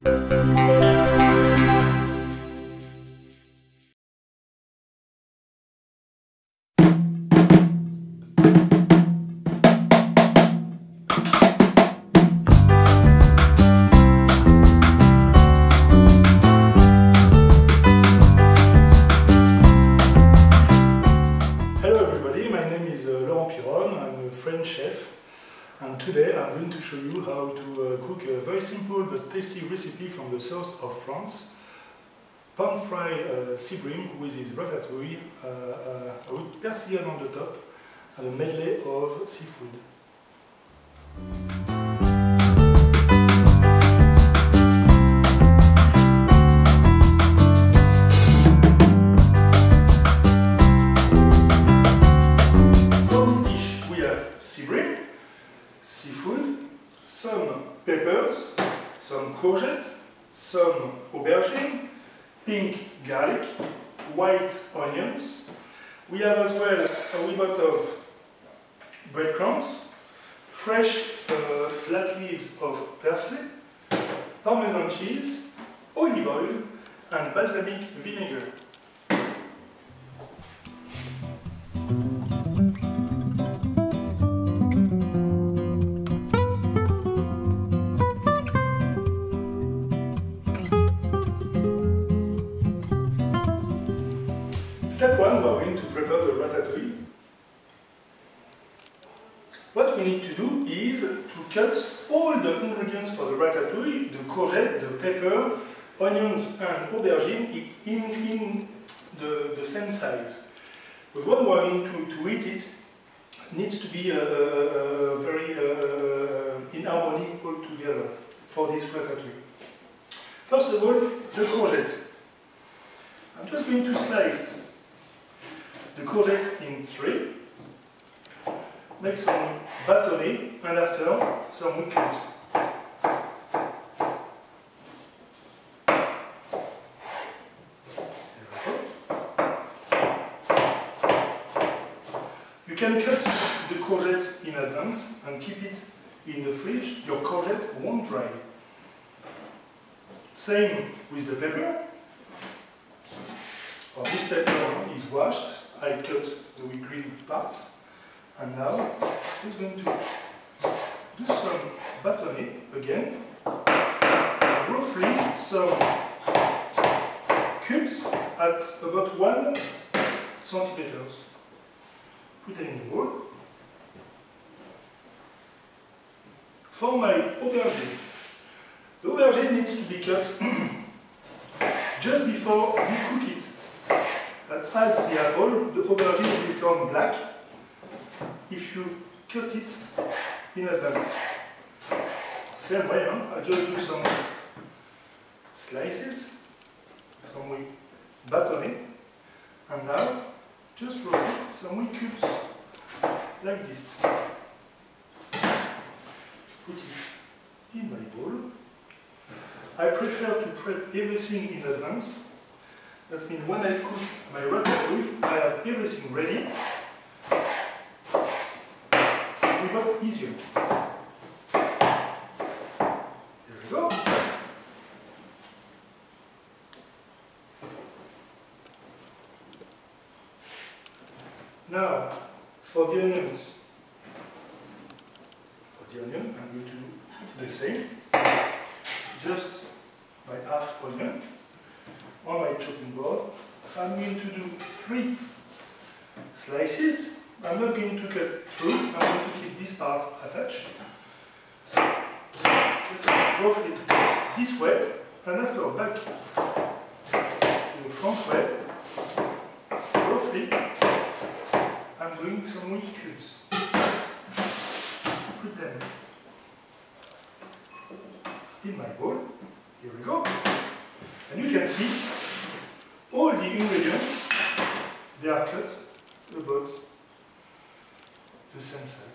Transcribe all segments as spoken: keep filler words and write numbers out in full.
French chef, and today I'm going to show you how to uh, cook a very simple but tasty recipe from the south of France. Pan-fried uh, sea bream with his ratatouille, uh, uh, with persillade on the top, and a medley of seafood. Seafood, some peppers, some courgette, some aubergine, pink garlic, white onions. We have as well a wee bit of breadcrumbs, fresh uh, flat leaves of parsley, parmesan cheese, olive oil and balsamic vinegar. Step one, we are going to prepare the ratatouille. What we need to do is to cut all the ingredients for the ratatouille, the courgette, the pepper, onions and aubergine in, in the, the same size. Because when we are going to, to eat it, it needs to be uh, uh, very uh, in harmony all together for this ratatouille. First of all, the courgette. I'm just going to slice the courgette in three, make some bâtonnets, and after some wheat cubes. You can cut the courgette in advance and keep it in the fridge. Your courgette won't dry. Same with the pepper. Well, this pepper is washed. I cut the wheat green part, and now I'm just going to do some bâtonnet again, roughly some cubes at about one centimeters. Put them in the bowl. For my aubergine, the aubergine needs to be cut just before you cook it. That as the apple, the aubergine will become black if you cut it in advance. Same way, huh? I just do some slices, some wheat bâtonnet, and now just roll some wheat cubes like this. Put it in my bowl. I prefer to prep everything in advance. That means when I cook my ratatouille, I have everything ready. It's a lot easier. Here we go. Now, for the onions. For the onion, I'm going to do the same. Just by half onion. On my chopping board, I'm going to do three slices. I'm not going to cut through, I'm going to keep this part attached. Roughly this way, and after back in the front way, roughly, I'm doing some wheat cubes. Put them in my bowl. Here we go. And you can see all the ingredients, they are cut about the same size.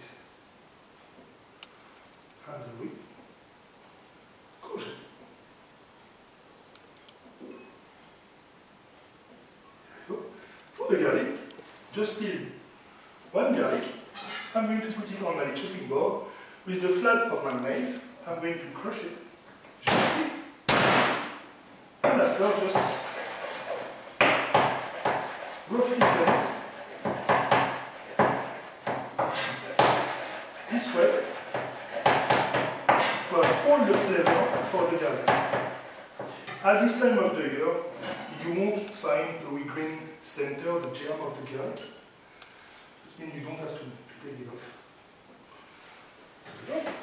And the wheat courgette. For the garlic, just peel one garlic. I'm going to put it on my chopping board with the flat of my knife. I'm going to crush it gently. pepper, just roughly cut it this way to have all the flavor for the garlic. At this time of the year, you won't find the wee green center, the germ of the garlic. This means you don't have to, to take it off. There we go.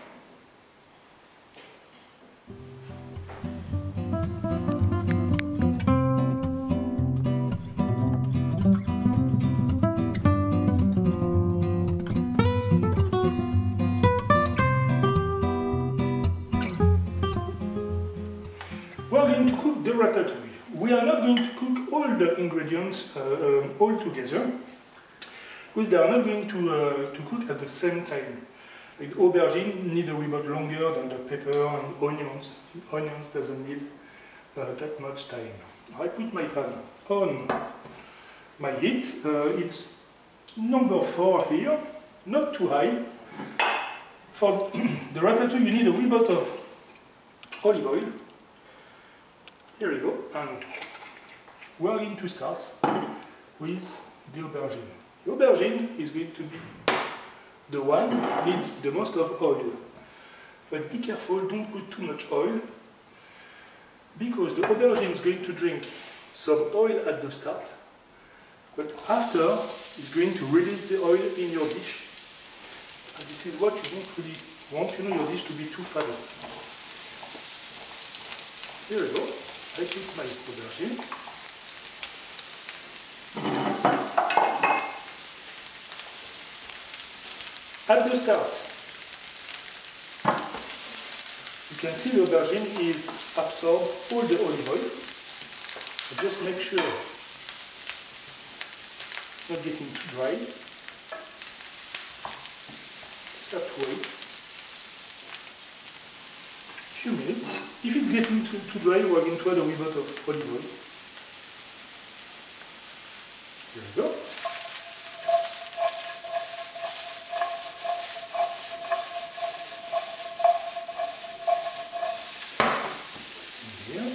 We are going to cook the ratatouille. We are not going to cook all the ingredients uh, um, all together, because they are not going to, uh, to cook at the same time. Like aubergine need a wee bit longer than the pepper and onions. Onions doesn't need uh, that much time. I put my pan on my heat. Uh, it's number four here, not too high. For the ratatouille you need a wee bit of olive oil. Here we go, and we are going to start with the aubergine. The aubergine is going to be the one that needs the most of oil. But be careful, don't put too much oil, because the aubergine is going to drink some oil at the start, but after it's going to release the oil in your dish. And this is what you don't really want, you know, your dish to be too fatty. Here we go. I put my aubergine. At the start, you can see the aubergine is absorb all the olive oil. So just make sure it's not getting too dry. Just have to wait a few minutes. If it's getting too, too dry, we're going to add a wee bit of olive oil. Here we go. Here.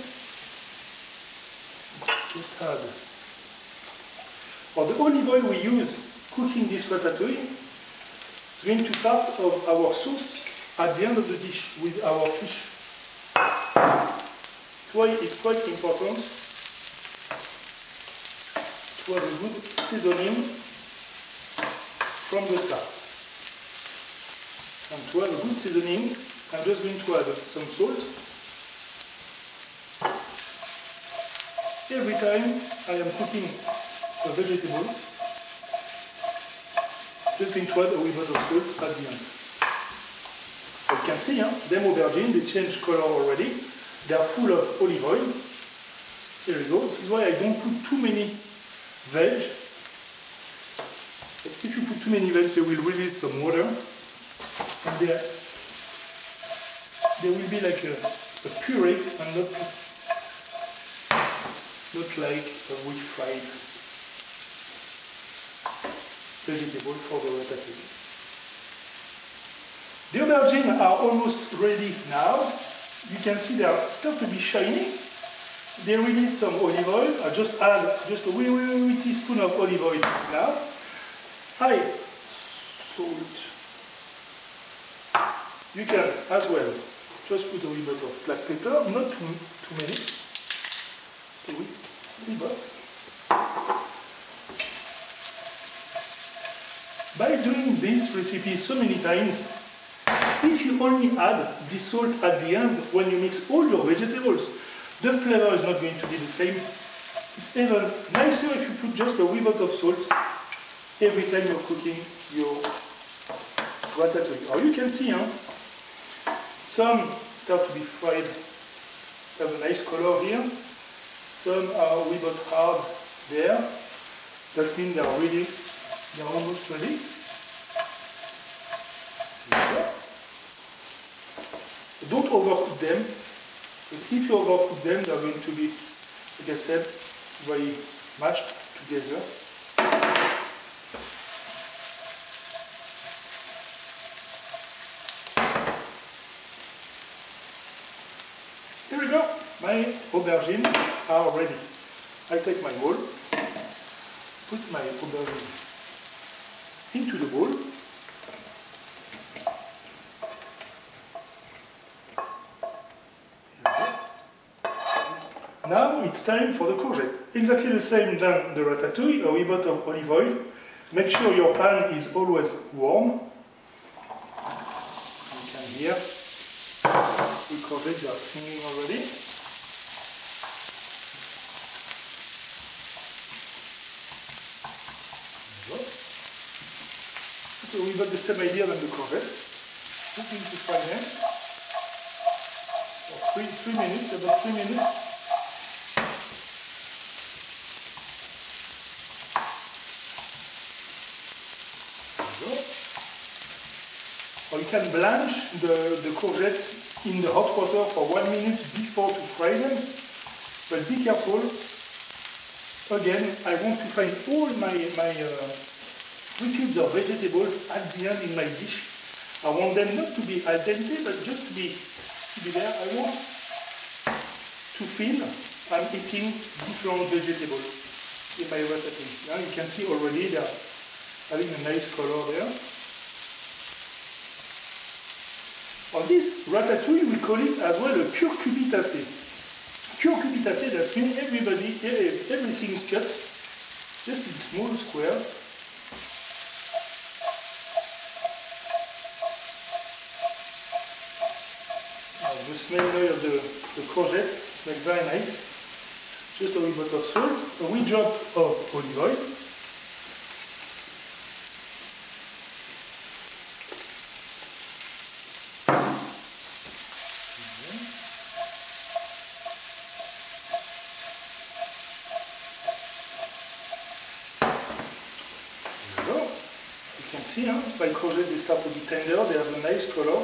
Just add. Well, the olive oil we use cooking this ratatouille is going to be part of our sauce at the end of the dish with our fish. That's why it's quite important to have a good seasoning from the start. And to have a good seasoning, I'm just going to add some salt. Every time I am cooking a vegetable, just going to add a wee bit of salt at the end. You can see, huh? them aubergine, they change color already. They are full of olive oil. Here we go. This is why I don't put too many veg. But if you put too many veg, they will release some water. And they, they will be like a, a puree and not, not like a wheat fried vegetable for the ratatouille. The aubergine are almost ready now. You can see they are start to be shiny. They release some olive oil. I just add just a wee, wee, wee teaspoon of olive oil now. High salt. You can as well just put a wee bit of black pepper, not too, too many. A wee, wee bit. By doing this recipe so many times, if you only add the salt at the end when you mix all your vegetables, the flavor is not going to be the same. It's even nicer if you put just a wee bit of salt every time you're cooking your ratatouille. Or you can see, huh? Some start to be fried, have a nice color here. Some are a wee bit hard there. That means they are ready, they are almost ready. Don't overcook them, because if you overcook them, they are going to be, like I said, very mashed together. Here we go. my aubergine are ready. I take my bowl, put my aubergine into the bowl. Now it's time for the courgette. Exactly the same than the ratatouille, a wee bit of olive oil. Make sure your pan is always warm. You can hear the courgette are singing already. So we got the same idea than the courgette. Just need to fry them for three, three minutes, about three minutes. Or you can blanch the, the courgettes in the hot water for one minute before to fry them. But be careful. Again, I want to find all my, my uh, liquids or vegetables at the end in my dish. I want them not to be al dente, but just to be, to be there. I want to feel I'm eating different vegetables in my ratatouille. Now you can see already they're having a nice color there. On this ratatouille, we call it as well a curcubitacé. Curcubitacé, that means everybody, everything is cut just in small squares. Now, the smell of the, the courgette smells very nice. Just a little bit of salt, a wee drop of olive oil. See, huh? My courgette, they start to be tender, they have a nice color.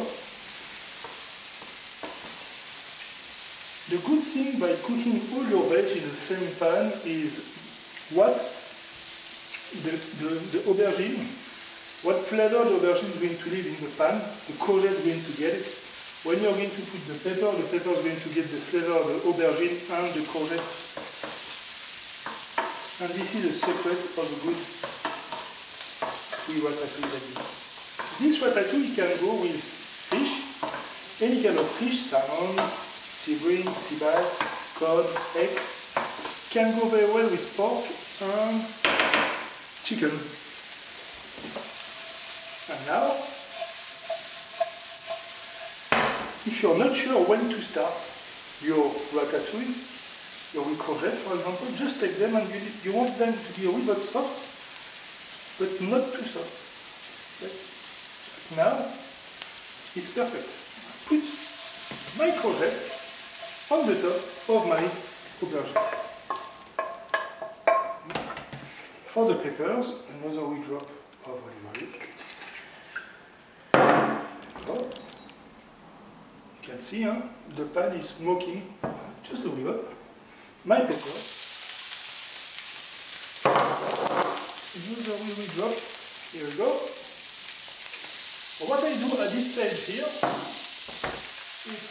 The good thing by cooking all your veg in the same pan is what the, the, the aubergine, what flavor the aubergine is going to leave in the pan, the courgette is going to get it. When you're going to put the pepper, the pepper is going to get the flavor of the aubergine and the courgette. And this is the secret of a good ratatouille like this. This ratatouille can go with fish, any kind of fish, salmon, sea bream, sea bass, cod, egg. Can go very well with pork and chicken. And now, if you're not sure when to start your ratatouille, your courgette for example, just take them and you, you want them to be a little bit soft, but not too soft. But now, it's perfect. Put my courgette on the top of my aubergine. For the peppers, another wee drop of olive oil. You can see, huh? The pan is smoking just a little bit. My peppers. Another wee wee drop. Here we go. So what I do at this stage here is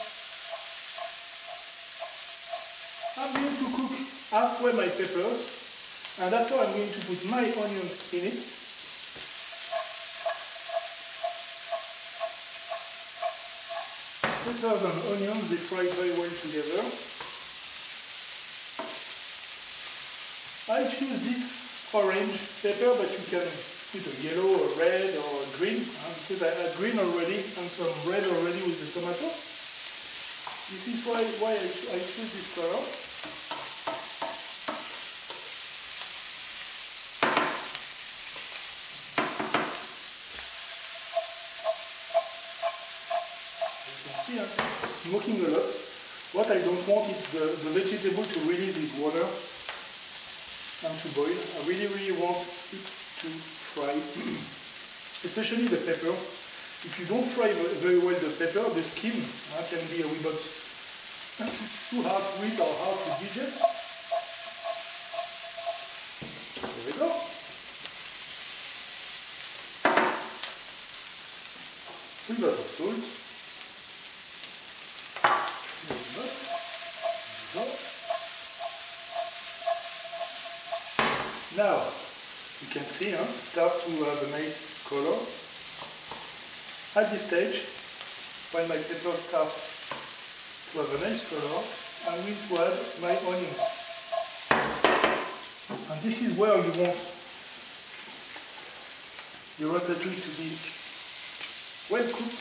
I'm going to cook halfway my peppers, and after I'm going to put my onions in it. Peppers and onions, they fry very well together. I choose this orange pepper, but you can put a yellow or red or green, uh, because I had green already and some red already with the tomato. This is why, why I, I choose this color. You can see I'm smoking a lot. What I don't want is the, the vegetable to release its water and to boil. I really, really want it to fry, especially the pepper. If you don't fry very well the pepper, the skin uh, can be a wee bit too hard to eat or hard to digest. There we go. A wee bit of salt. A wee bit. You can see, huh, start to have a nice color. At this stage, when my pepper starts to have a nice color, I'm going to add my onions. And this is where you want your ratatouille to be well cooked.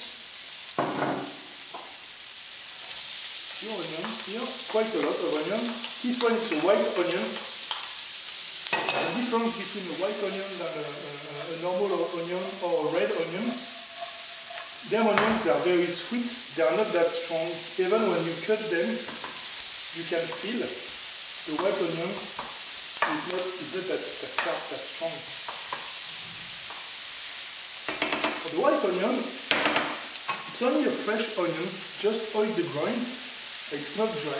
Your onions here, quite a lot of onions. This one is a white onion. The difference between a white onion and a, a, a normal onion or a red onion, their onions are very sweet, they are not that strong. Even when you cut them, you can feel the white onion is not, is not that, that sharp, that strong. For the white onion, it's only a fresh onion, just oil the ground, it's not dry.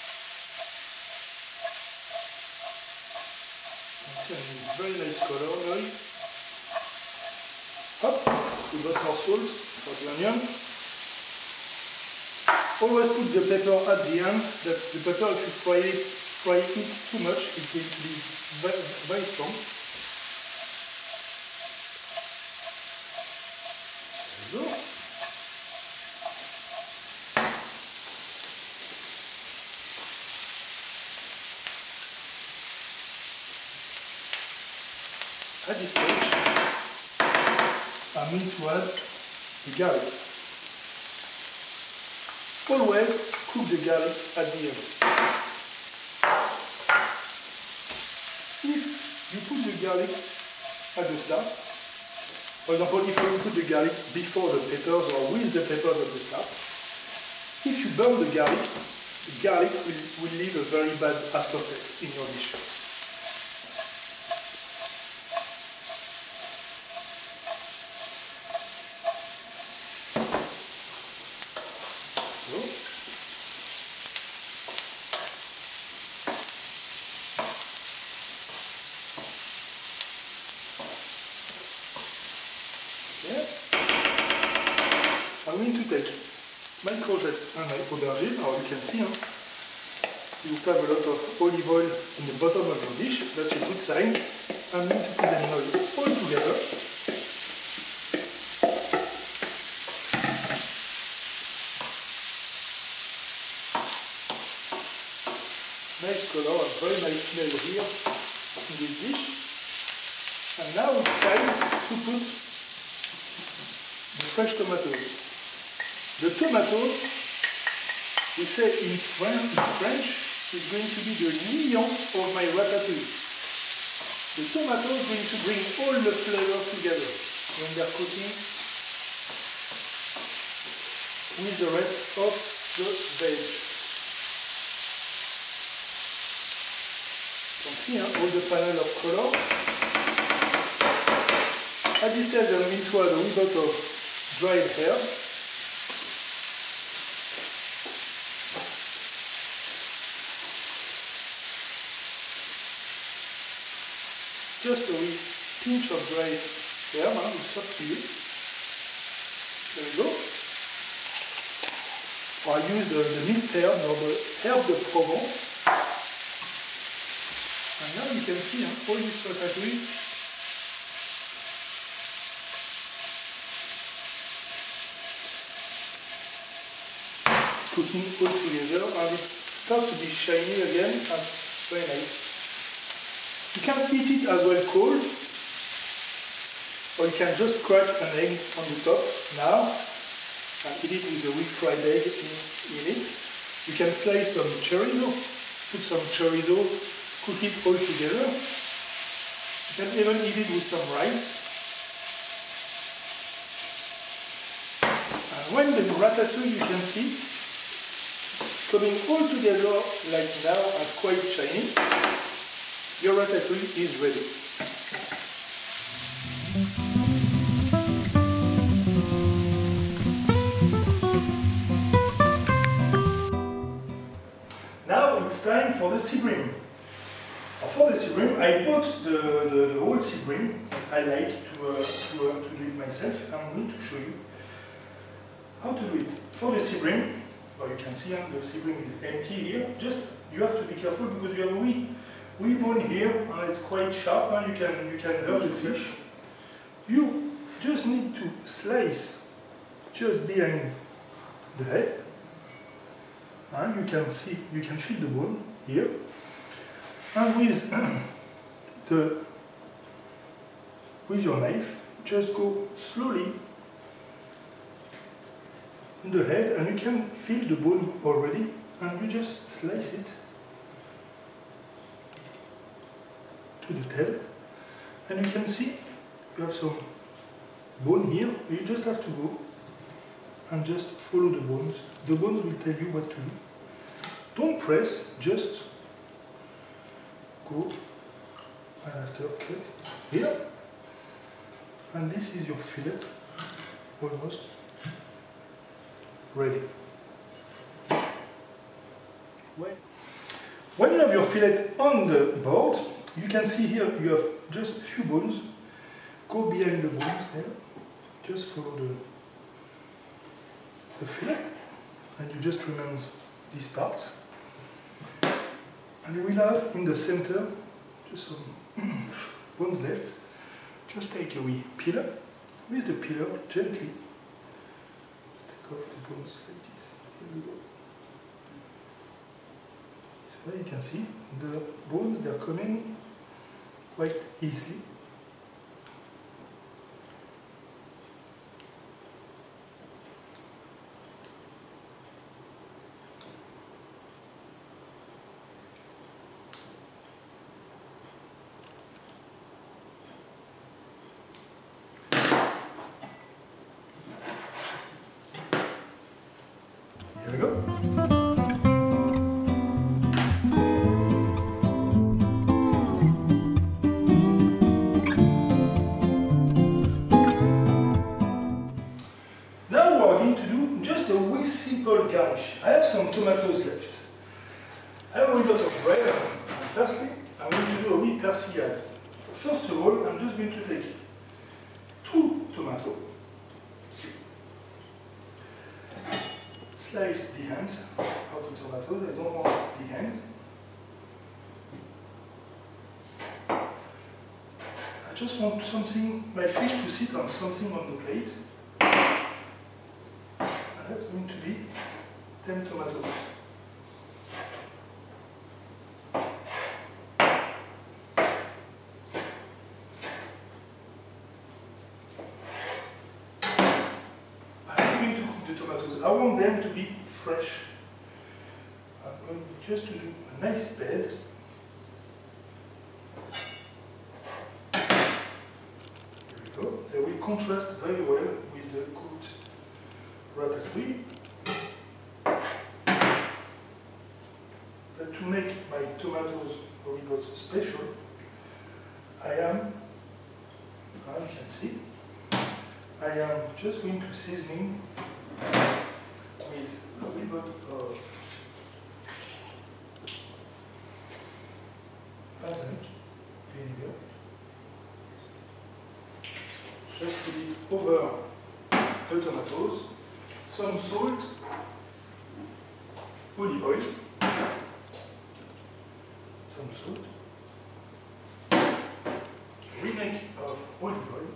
Very nice color now. Hop, we got our salt for the onion. Always put the pepper at the end. That's the pepper, if you fry it, fry it too much, it's going to be very, very strong. There we go. At this stage, I'm going to add the garlic. Always cook the garlic at the end. If you put the garlic at the start, for example, if you put the garlic before the peppers or with the peppers at the start, if you burn the garlic, the garlic will, will leave a very bad aftertaste in your dish. I'm going to take my courgette and my aubergine, or you can see, huh? You have a lot of olive oil in the bottom of your dish, that's a good sign. I'm going to put them now all together. Nice color and very nice smell here in this dish. And now it's time to put the fresh tomatoes. The tomatoes, we say in French, in French, is going to be the lion of my ratatouille. The tomato is going to bring all the flavors together when they are cooking with the rest of the veg. You can see, huh, all the panel of color. At this stage, I'm going to add a little bit of dried herbs. Just a wee pinch of dried herb, huh? It's up to you. There we go. Or I use the, the mixed herb or the herb de Provence. And now you can see, huh, all this ratatouille. It's cooking all together and it starts to be shiny again and it's very nice. You can eat it as well cold, or you can just crack an egg on the top now and eat it with a wee fried egg in, in it. You can slice some chorizo, put some chorizo, cook it all together. You can even eat it with some rice. And when the ratatouille, you can see, coming all together like now and quite shiny, your ratatouille is ready. Now it's time for the cibrim. For the cibrim, I bought the, the, the whole cibrim. I like to, uh, to, uh, to do it myself. I'm going to show you how to do it. For the cibrim, well, you can see uh, the cibrim is empty here. Just you have to be careful because you have a wee bone here, and it's quite sharp, and you can you can hurt the fish. You just need to slice just behind the head, and you can see you can feel the bone here, and with the with your knife, just go slowly in the head, and you can feel the bone already, and you just slice it to the tail, and you can see you have some bone here. You just have to go and just follow the bones. The bones will tell you what to do. Don't press, just go and after cut here, and this is your fillet almost ready. When you have your fillet on the board, you can see here you have just a few bones. Go behind the bones there, just follow the, the fillet, and you just remove these parts. And you will have in the center just some bones left. Just take a wee peeler. With the peeler, gently take off the bones like this. Here we go. So you can see the bones, they are coming quite easily. Here we go. Now we are going to do just a wee simple garnish. I have some tomatoes left. I have a wee bit of bread and parsley. I'm going to do a wee persillade. First of all, I'm just going to take two tomatoes. Slice the ends of the tomatoes. I don't want the end. I just want something, my fish to sit on something on the plate. And that's going to be ten tomatoes. I want them to be fresh. I'm going just to do a nice bed. There we go. They will contrast very well with the cooked ratatouille. But to make my tomatoes a little bit special, I am, as you can see, I am just going to seasoning with a little bit of balsamic vinegar. Just put it over the tomatoes, some salt, olive oil, some salt, remake of olive oil.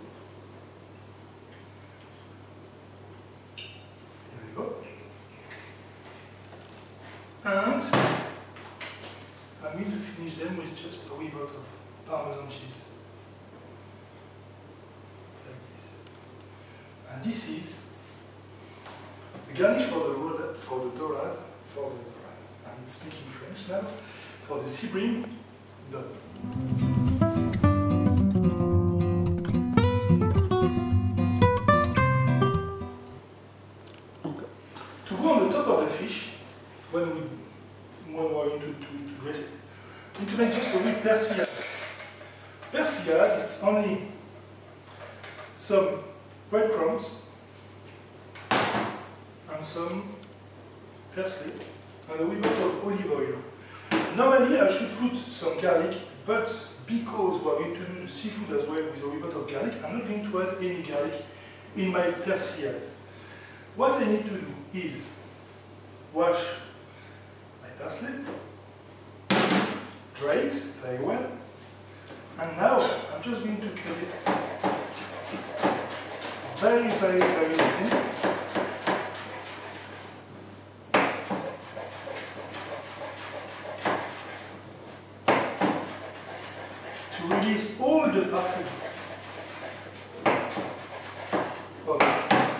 And I'm going to finish them with just a wee bit of Parmesan cheese. Like this. And this is the garnish for the roulade, for the dorade, for the dorade. I'm speaking French now. For the cibrim done. To go on the top of the fish, when we when we are going to, to, to dress it, we need to make just a wee persillade. Persillade is only some breadcrumbs and some parsley and a wee bit of olive oil. Normally I should put some garlic, but because we are going to do the seafood as well with a wee bit of garlic, I'm not going to add any garlic in my persillade. What I need to do is wash my parsley, Great, very well. And now I'm just going to cut it very, very, very thin. To release all the parfum of it.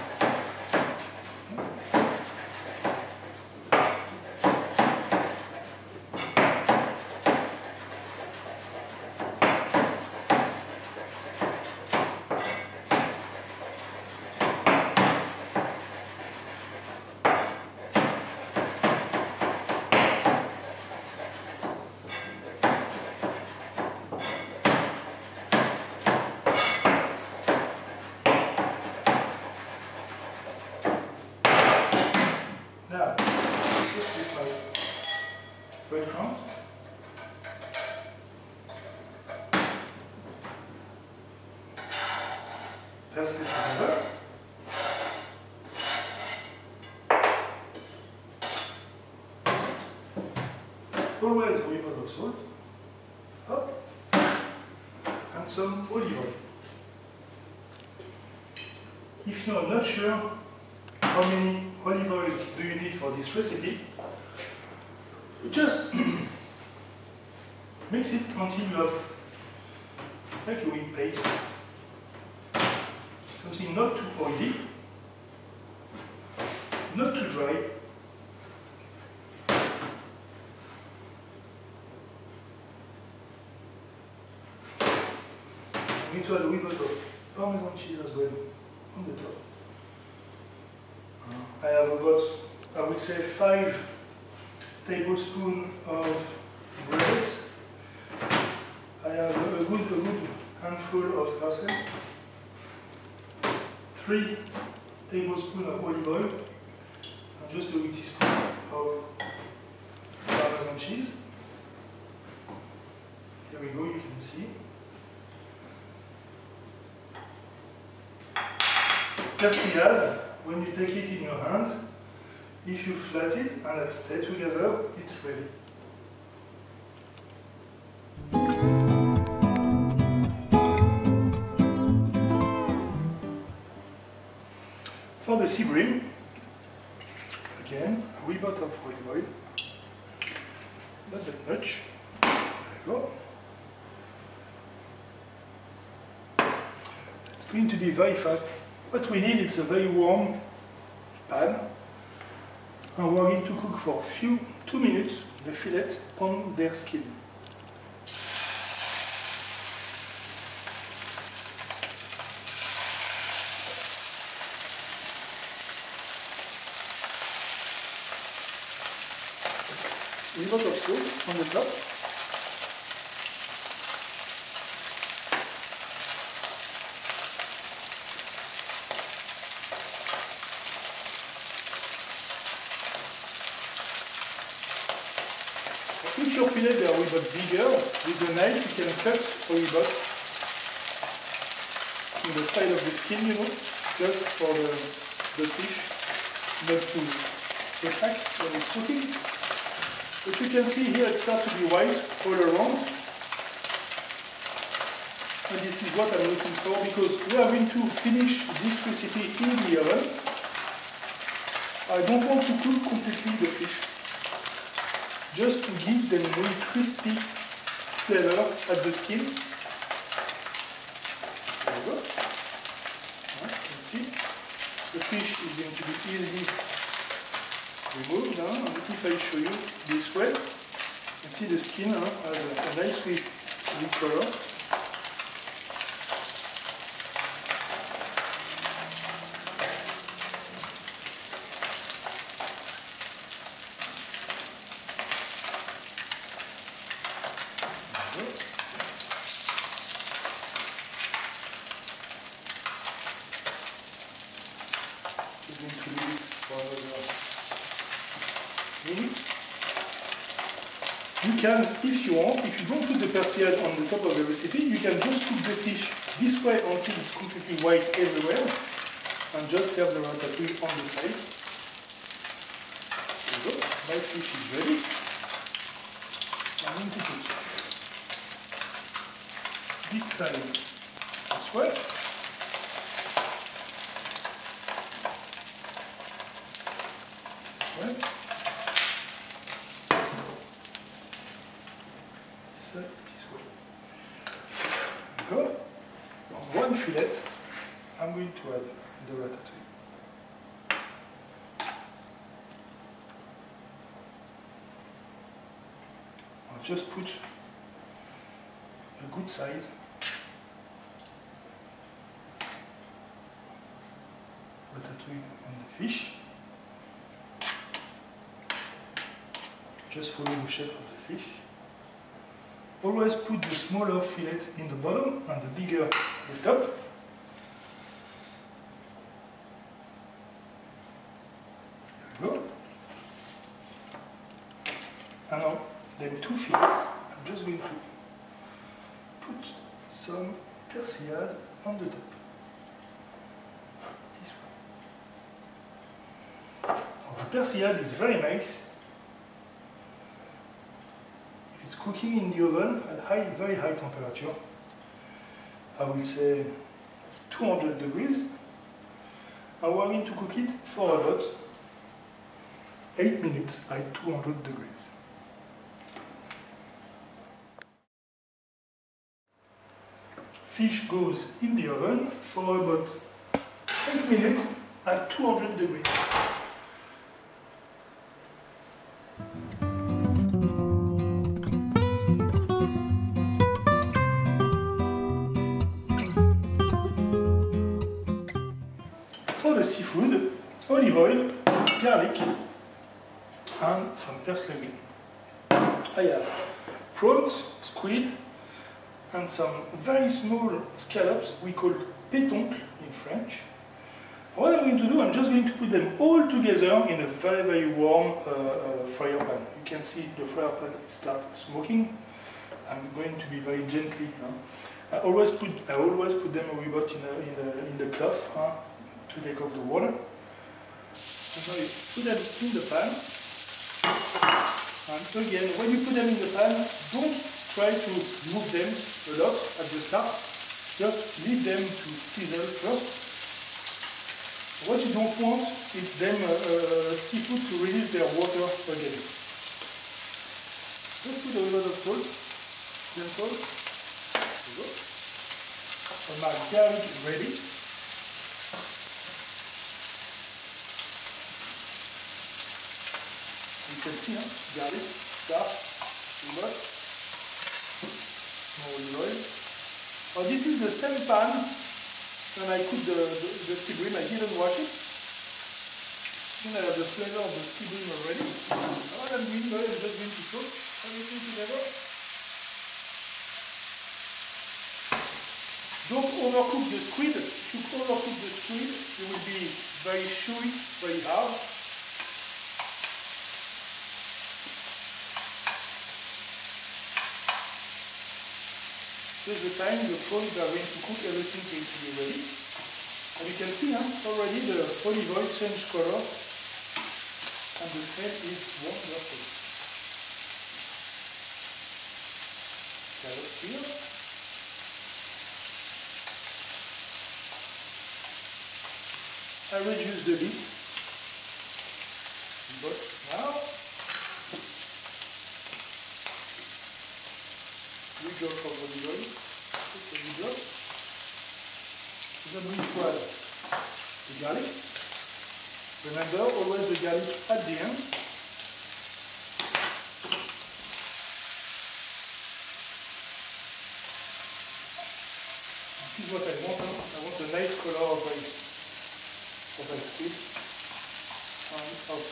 Now, just with my breadcrumbs. Press it together. Always a wee bit of salt. Up. And some olive oil. If you are not sure how many olive oil do you need for this recipe, just mix it until you have like a wheat paste. Something not too oily, not too dry. I'm going to add a wee bit of Parmesan cheese as well on the top. I have about, I would say, five tablespoons of bread. I have a good, a good handful of parsley, three tablespoons of olive oil, and just a wee teaspoon of Parmesan cheese. Here we go, you can see. Persillade, when you take it in your hand, if you flat it and let stay together, it's ready. For the sea bream, again, a wee bit of olive oil, not that much. There you go. It's going to be very fast. What we need is a very warm pan, and we're going to cook for a few, two minutes the fillet on their skin. A lot of salt on the top. If your fillet they are a little bit bigger, with a knife you can cut a little bit in the side of the skin, you know, just for the, the fish not to attack when it's cooking. But you can see here it starts to be white all around. And this is what I'm looking for, because we are going to finish this recipe in the oven. I don't want to cook completely the fish, just to give them a very crispy flavor at the skin. There you go. You can see the fish is going to be easily removed now. And if I show you this way, you can see the skin huh, has a, a nice sweet color. You can, if you want, if you don't put the persillade on the top of the recipe, you can just cook the fish this way until it's completely white everywhere, and just serve the ratatouille on the side. There you go, my fish is ready. I'm going to cook. this side as well. This way. This side, this way. Go. On one fillet, I'm going to add the ratatouille. I'll just put a good size ratatouille on the fish. Just follow the shape of the fish. Always put the smaller fillet in the bottom and the bigger at the top. There we go. And now, then two fillets. I'm just going to put some persillade on the top. This one. Now, the persillade is very nice. If it's cooking in the oven at high, very high temperature, I will say two hundred degrees, and we're going to cook it for about eight minutes at two hundred degrees. Fish goes in the oven for about eight minutes at two hundred degrees. For the seafood, olive oil, garlic, and some parsley. I have prawns, squid, and some very small scallops we call pétoncle in French. What I'm going to do, I'm just going to put them all together in a very, very warm uh, uh, fryer pan. You can see the fryer pan start smoking. I'm going to be very gently. Huh? I always put I always put them a bit in a, in a, in the cloth huh, to take off the water. And now you put them in the pan. And again, when you put them in the pan, don't try to move them a lot at the start. Just leave them to sizzle first. What you don't want is them uh, uh, seafood to release their water again. Just put a lot of salt. Then salt. There you go. And my garlic is ready. You can see, huh? Garlic, dark, a lot. More olive oil. Oh, this is the same pan when I cooked the, the, the sea bream. I didn't wash it. Then I have the flavor of the sea bream already. What I'm doing now is just going to cook everything together. Don't overcook the squid. If you overcook the squid, it will be very chewy, very hard. This is the time the prawns are going to cook, everything is going to be ready. And you can see huh, already the olive oil changed color and the smell is wonderful. Carrots here. I reduce the lid, but now we go for olive oil, put olive oil, then we add the garlic. Remember, always the garlic at the end. This is what I want. I want a nice color of my, of my squid and of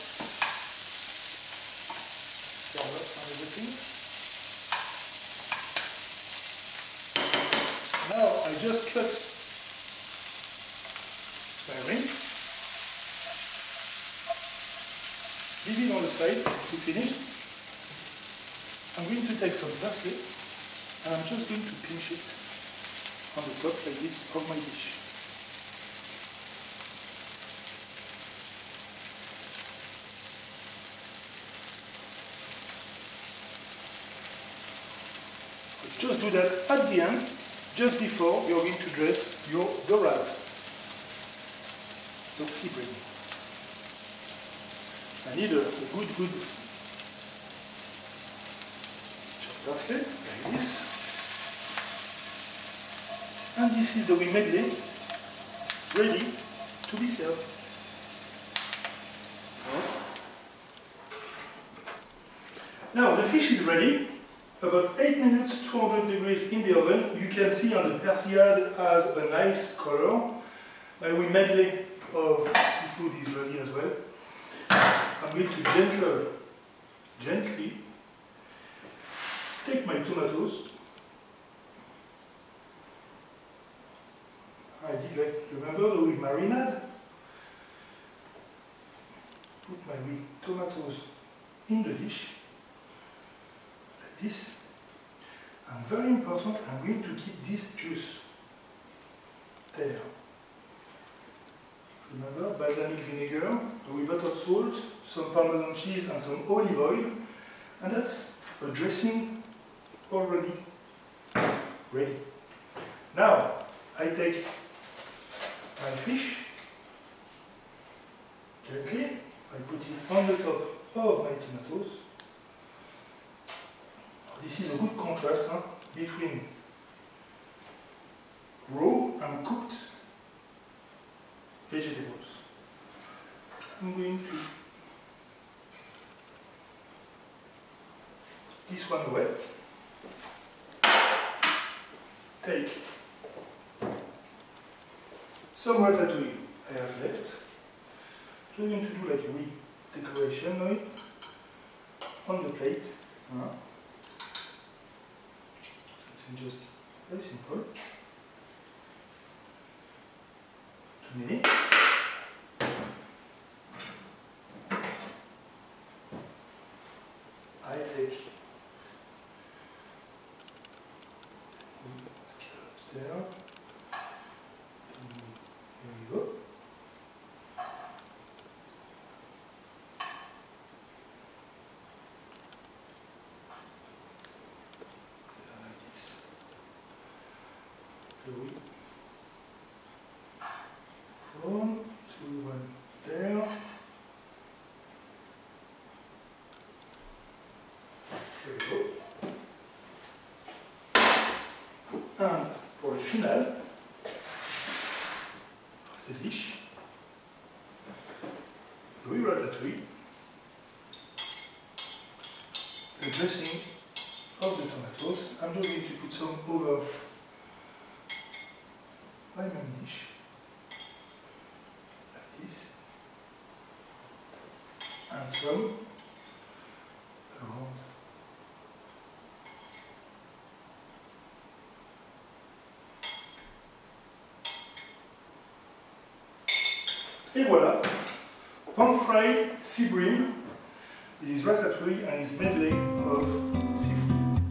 carrots and everything. Now I just cut my ring, leave it on the side to finish. I'm going to take some parsley and I'm just going to pinch it on the top like this of my dish. Just do that at the end. just before you're going to dress your dorade, your sea bream. I need a, a good, good chopped parsley, like this. And this is the wing medley ready to be served. Now the fish is ready. About eight minutes, two hundred degrees in the oven. You can see on the persillade has a nice color. My wing medley of seafood is ready as well. I'm going to gently, gently take my tomatoes. I did like, remember the wing marinade? Put my wing tomatoes in the dish. This, and very important, I'm going to keep this juice there. Remember, balsamic vinegar, a wee bit of salt, some Parmesan cheese and some olive oil, and that's a dressing already ready. Now, I take my fish, gently, I put it on the top of my tomatoes. This is a good contrast huh, between raw and cooked vegetables. I'm going to this one away. Take some ratatouille I have left. Just going to do like a wee decoration now on the plate. Huh? Just very simple. Too many. I take scallops there. Here we go. One, two, one there. Here we go. And for the final of the dish, the ratatouille, the dressing of the tomatoes. I'm just going to put some over my main dish, like this, and some around. Et voilà, pan-fried sea bream. This is ratatouille and his medley of seafood.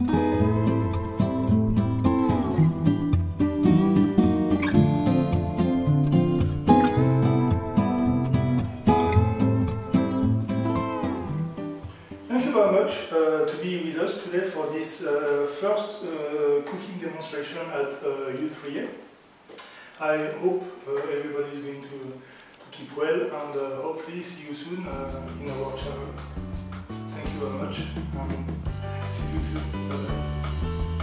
Thank you very much uh, to be with us today for this uh, first uh, cooking demonstration at uh, U three A. I hope uh, everybody is going to, to keep well and uh, hopefully see you soon uh, in our channel. Thank you very much and see you soon. Bye-bye.